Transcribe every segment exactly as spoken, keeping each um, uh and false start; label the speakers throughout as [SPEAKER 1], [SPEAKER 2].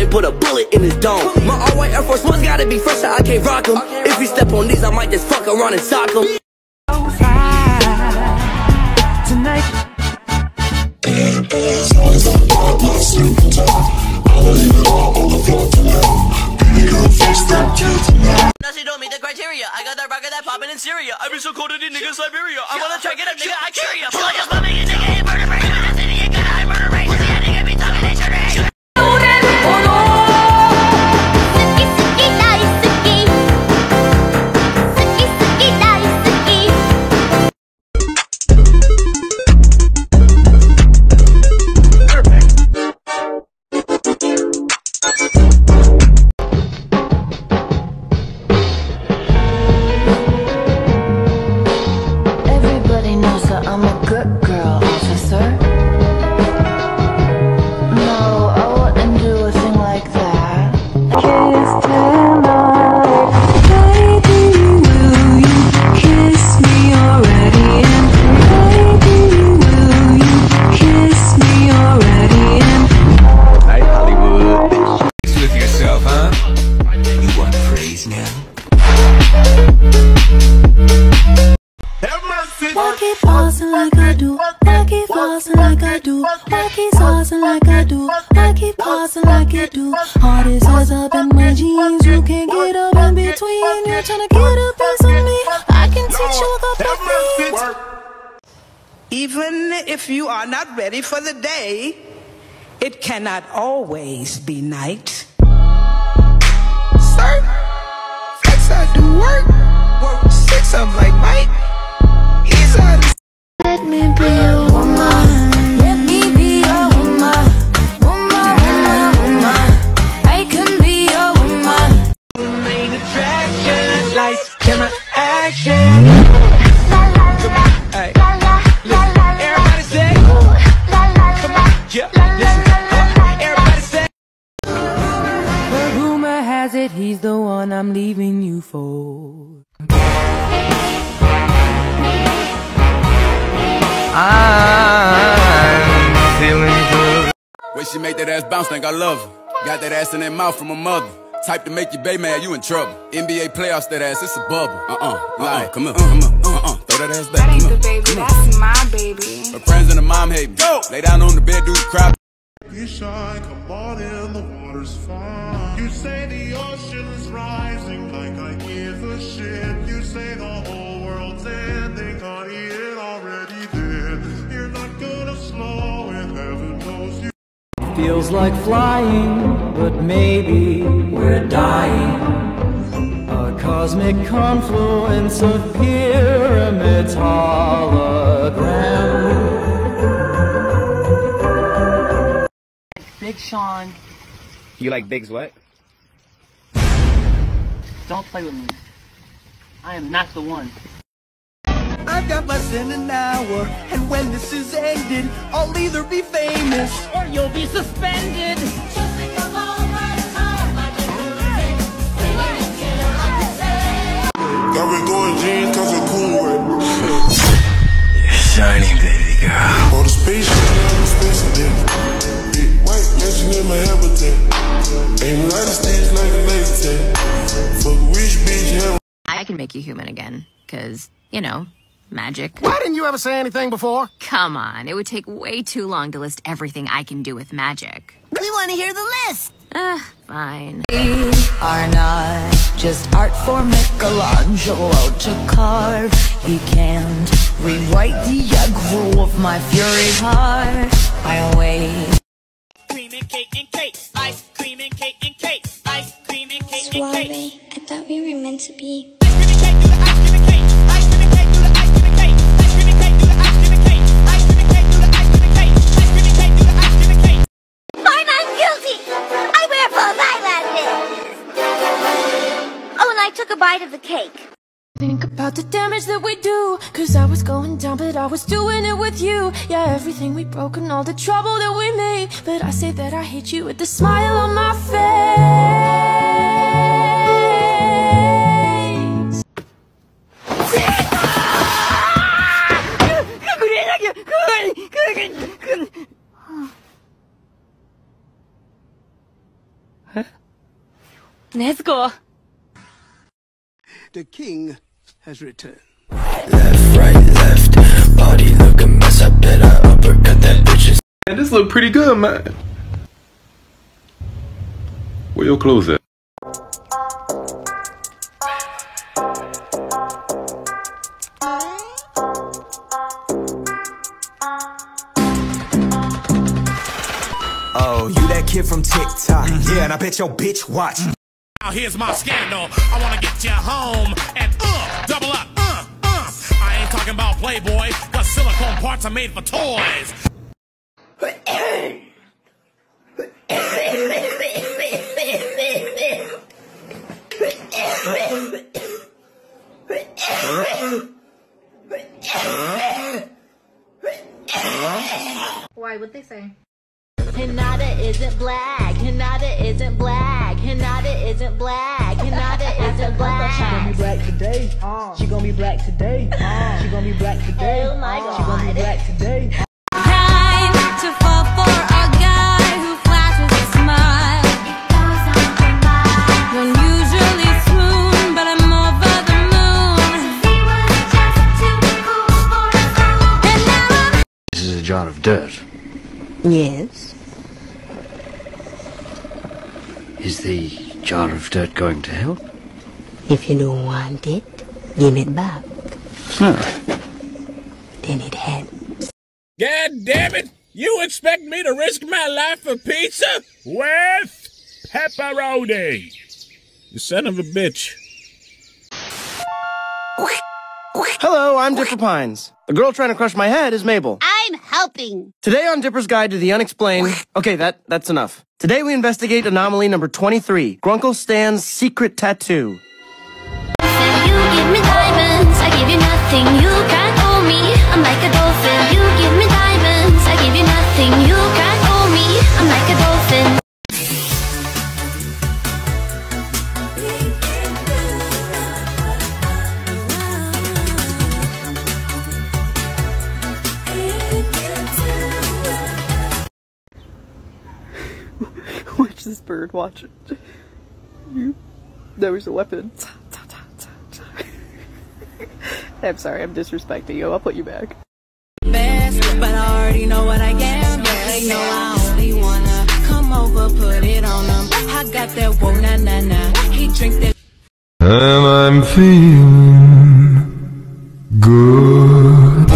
[SPEAKER 1] and put a bullet in his dome. My all-white Air Force Ones gotta be fresh, I can't rock them. If you step on these, I might just fuck around and sock them. Tonight. As long as I'm not lost in time, I'll leave it all on the floor tonight. Baby girl, fix that kid tonight. Now she don't meet the criteria. I got that rocket that poppin' in Syria. I've been so cold in nigga Siberia. I wanna try get up, nigga, I carry ya. Pull just bumming, nigga, ain't murder rate. In the city, ain't gonna hide murder rate. Pussy, I nigga be talking, they should rate.
[SPEAKER 2] Even if you are not ready for the day, it cannot always be night. Sir, flex I do work, work six of my might. He's on. Let me be a woman. Let me be a woman. Woman, woman, woman. I can be a woman. Main attraction, lights, camera, action. Hey.
[SPEAKER 3] He's the one I'm leaving you for. I'm feeling good.
[SPEAKER 4] When she make that ass bounce, think I love her. Got that ass in that mouth from her mother. Type to make your bae mad, you in trouble. N B A playoffs, that ass, it's a bubble. Uh-uh, uh-uh, come on, come on, uh-uh, throw that ass back.
[SPEAKER 5] That ain't the baby, that's my baby.
[SPEAKER 4] Her friends and her mom hate me. Go! Lay down on the bed, do the crowd.
[SPEAKER 6] You shine, come on in, the water's fine. You say the ocean is rising like I give a shit. You say the whole world's ending, honey, it already did. You're not gonna slow it, heaven knows you.
[SPEAKER 3] Feels like flying, but maybe we're dying. A cosmic confluence of pyramids, hologram.
[SPEAKER 7] Big Sean.
[SPEAKER 8] You like Big's what?
[SPEAKER 7] Don't play with me. I am not the one.
[SPEAKER 1] I've got less than an hour, and when this is ended, I'll either be famous
[SPEAKER 7] or you'll be suspended.
[SPEAKER 6] I've been going jeans cause of cool right.
[SPEAKER 1] You're shining, baby girl.
[SPEAKER 6] On the spaceship, I'm a space again. Big white mansion in my habitat. Ain't United States like a laser. Fuck rich bitch, have.
[SPEAKER 9] I can make you human again, cause, you know, magic.
[SPEAKER 10] Why didn't you ever say anything before?
[SPEAKER 9] Come on, it would take way too long to list everything I can do with magic.
[SPEAKER 1] We want to hear the list.
[SPEAKER 9] Ah, fine.
[SPEAKER 11] We are not just art for Michelangelo to carve. He can't rewrite the aggro of my fury heart. I wait.
[SPEAKER 7] Cream and cake and cake, ice cream and cake and cake, ice cream and cake and cake.
[SPEAKER 12] Suave, I thought we were meant to be. Took a bite of the cake.
[SPEAKER 11] Think about the damage that we do, cause I was going down but I was doing it with you. Yeah, everything we broke and all the trouble that we made, but I say that I hate you with the smile on my face.
[SPEAKER 13] Let's go.
[SPEAKER 10] The king has returned.
[SPEAKER 14] Left, right, left. Body look a mess. I bet I uppercut that bitch.
[SPEAKER 15] Man, this look pretty good, man. Where your clothes at?
[SPEAKER 16] Oh, you that kid from TikTok? Mm-hmm. Yeah, and I bet your bitch watch.
[SPEAKER 17] Now here's my scandal. I wanna get you home and uh, double up, uh, uh. I ain't talking about Playboy, cause silicone parts are made for toys.
[SPEAKER 13] Why? What'd they say?
[SPEAKER 18] Hinata isn't black. Hinata isn't black. Hinata isn't black. Hinata isn't black.
[SPEAKER 19] She gonna be black today. Uh. She gonna be black today. Uh. She gonna be black today.
[SPEAKER 18] Oh my God.
[SPEAKER 19] She gonna be black today.
[SPEAKER 11] Time to fall for a guy who flashes a smile. Don't usually swoon, but I'm over the moon. And now I'm
[SPEAKER 14] This is a jar of dirt.
[SPEAKER 19] Yes.
[SPEAKER 14] Is the jar of dirt going to help?
[SPEAKER 19] If you don't want it, give it back.
[SPEAKER 14] Huh.
[SPEAKER 19] Then it helps.
[SPEAKER 17] God damn it! You expect me to risk my life for pizza? With pepperoni! You son of a bitch.
[SPEAKER 10] Hello, I'm Dipper Pines. The girl trying to crush my head is Mabel.
[SPEAKER 12] I'm helping.
[SPEAKER 10] Today on Dipper's Guide to the Unexplained... Okay, that that's enough. Today we investigate anomaly number twenty-three, Grunkle Stan's secret tattoo.
[SPEAKER 18] You give me diamonds, I give you nothing. You can't owe me. I'm like a dolphin. You give me diamonds, I give you nothing. You can't owe me. I'm like a dolphin.
[SPEAKER 20] Watch this bird, watch it. You. That was a weapon. I'm sorry, I'm disrespecting you. I'll put you back.
[SPEAKER 11] best, but I already know what I am. They know I only wanna come over, put it on them. I got that whoa na na na. He drinks that.
[SPEAKER 6] And I'm feeling good.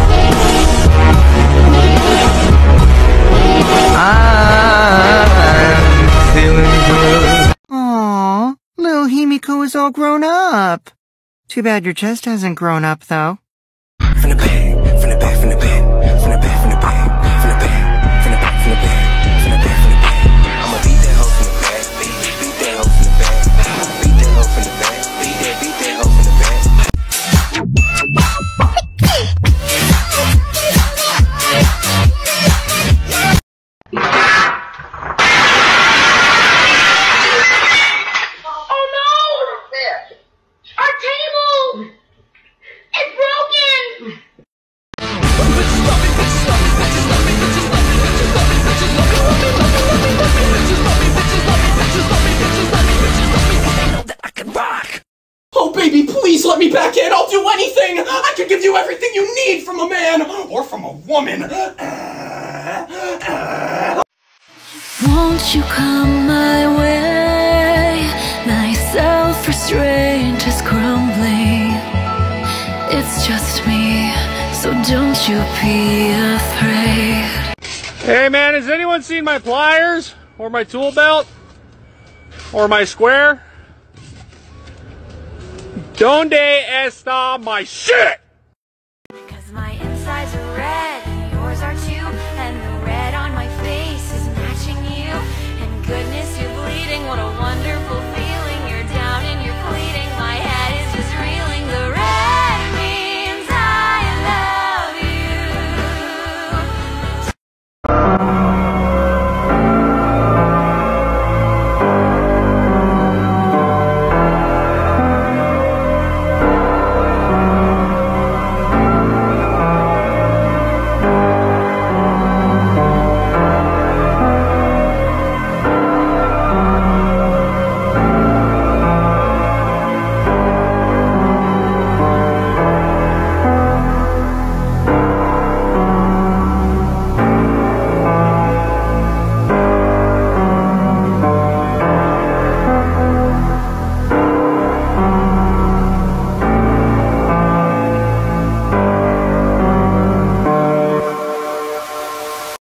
[SPEAKER 2] I'm feeling good. Aww, little Himiko is all grown up. Too bad your chest hasn't grown up, though.
[SPEAKER 16] From the back, from the back, from the back, from the back, from the back, from the back, from the back, from the back, from the back, from the back. I'ma beat that hoe from the back, beat, beat that hoe from the back, beat that hoe from the back, beat that, beat that hoe from the back.
[SPEAKER 18] Oh no! Our table! It's broken!
[SPEAKER 21] Oh baby, please let me back in. I'll do anything. I can give you everything you need from a man or from a woman.
[SPEAKER 11] Won't you come my way? My self-restraint is crumbling. It's just me, so don't you be afraid.
[SPEAKER 22] Hey man, has anyone seen my pliers? Or my tool belt? Or my square? Donde está my shit?